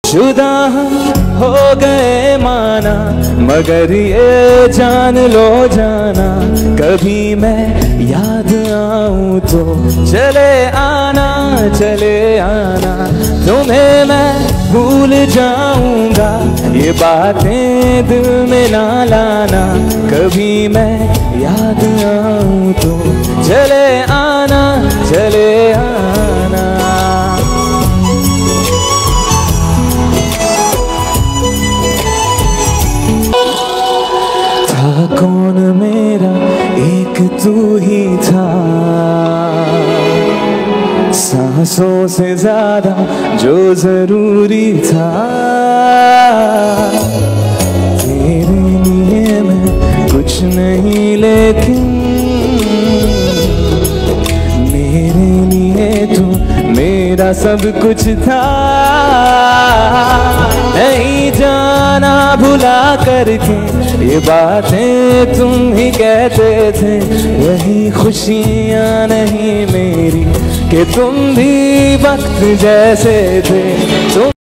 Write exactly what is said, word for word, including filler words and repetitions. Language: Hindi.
जुदा हम हो गए माना, मगर ये जान लो जाना, कभी मैं याद आऊं तो चले आना, चले आना। तुम्हें मैं भूल जाऊंगा, ये बातें दिल में ना लाना, कभी मैं याद आऊं तो चले आना, चले आना। था कौन मेरा, एक तू ही था, सांसों से ज्यादा जो जरूरी था। तेरे लिए मैं कुछ नहीं, लेकिन मेरे लिए तू मेरा सब कुछ था। नहीं जाना भुला करके ये बातें तुम ही कहते थे, वही खुशियाँ नहीं मेरी कि तुम भी वक्त जैसे थे। तुम